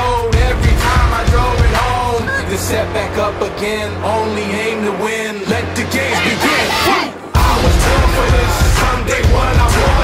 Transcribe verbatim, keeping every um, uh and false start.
road every time I drove it home. To set back up again, only aim to win. Let the games begin. I was born for this, someday one I want.